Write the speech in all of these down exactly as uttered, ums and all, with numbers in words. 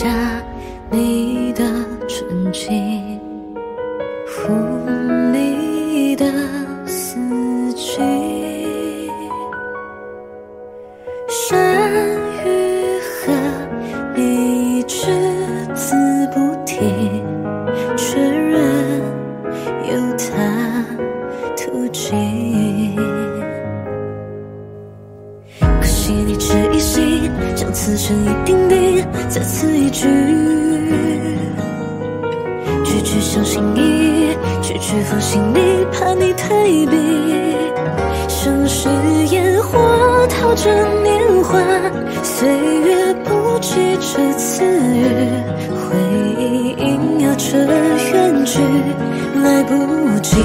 下你的纯净，无力的四季。山与河一直字不停，确认有它途径。可惜你只一心将此生一定定，再此一句，句句相信你，句句放心你，怕你退避。盛世烟火陶着年华，岁月不及这次日，回忆萦绕着远去，来不及。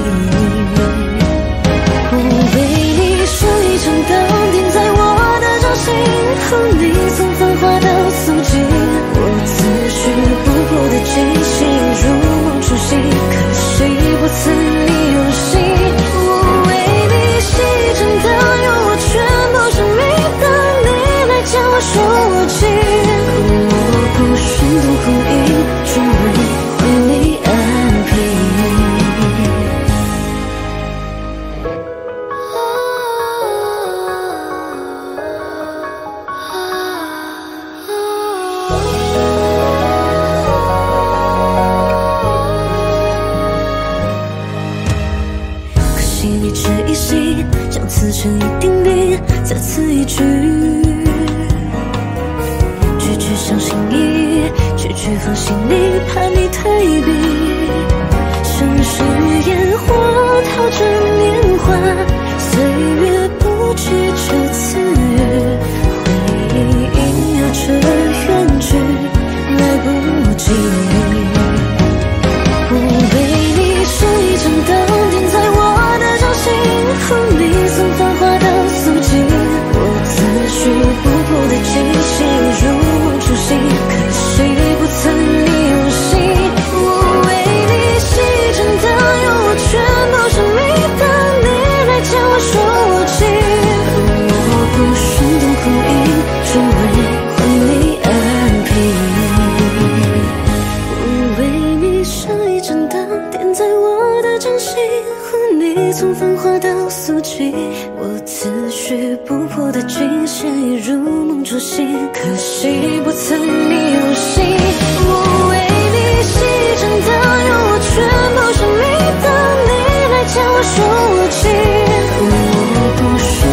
我为你设一盏灯，点在我的掌心，和你从繁华到素净，我自诩不过的惊喜，如梦初醒，可惜不曾你有心。我为你熄一盏灯，用我全部生命等你来将我说尽，我不旋动呼应，只为还你安平。可惜你只一心将此生一定定，再此一句，句句相信你，句句放心你，怕你退避。盛世烟火陶着年华，岁月不及这次日，回忆萦绕着远去，来不及。我为你设一盏灯，点在我的掌心，和你从繁华到素净，我自诩不过的惊喜，如梦初醒，可惜不曾你有心。我为你熄一盏灯，用我全部生命等你来将我说尽，我不旋动呼应，只为还你安平。我为你设一盏灯，点在我的掌心，和你从繁华到素净，我自诩不破的惊喜，如梦初醒，可惜不曾你有心。我为你熄一盏灯，用我全部生命等你来将我说尽，我不说